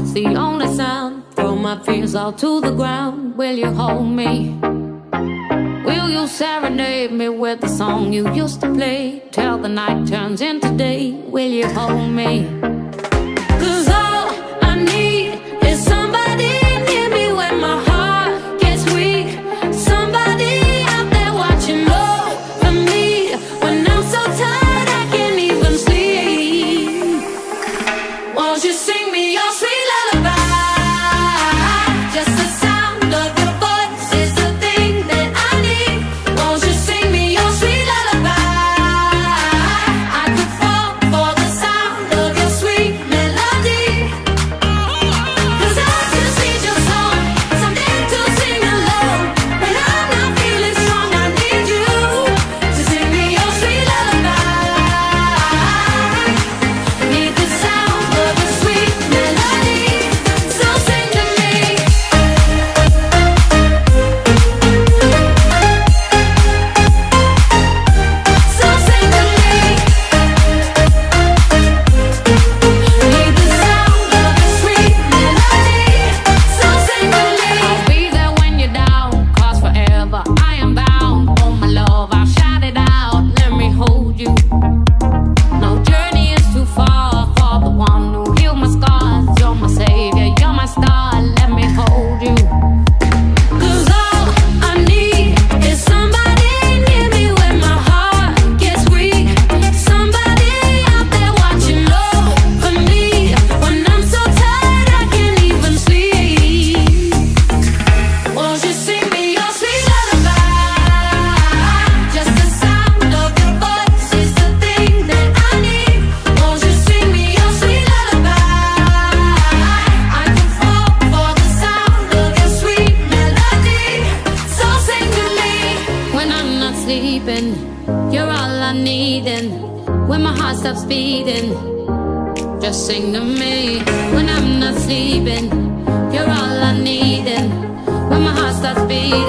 heart's the only sound. Throw my fears all to the ground. Will you hold me? Will you serenade me with the song you used to play till the night turns into day? Will you hold me? 'Cause all I need is somebody near me when my heart gets weak. Somebody out there watching over me when I'm so tired I can't even sleep. Won't you sing me your sweet lullaby? Just the sound of your voice is the thing that I need. Won't you sing me your sweet lullaby? I could fall for the sound of your sweet melody. 'Cause I just need your song, something to sing along. When I'm not feeling strong, I need you to sing me your sweet lullaby. Need the sound of your sweet melody, so sing to me. So sing to me. Need the sound of your sweet melody, so sing to me. I'll be there when you're down, 'cause forever I am bound. Oh my love, I'll shout it out, let me hold you. No journey is too far for the one who healed my scars. You're my savior, you're my star, let me hold you. 'Cause all I need is somebody near me when my heart gets weak. Somebody out there watching over me when I'm so tired I can't even sleep. Won't you sing me your sweet lullaby? Just the sound of your voice is the thing that I need. Won't you sing me your sweet lullaby? I can fall for the sound of your sweet melody, so sing to me. When I'm not sleeping, you're all I need, and when my heart stops beating, just sing to me. When I'm not sleeping, you're all I need, and when my heart starts beating,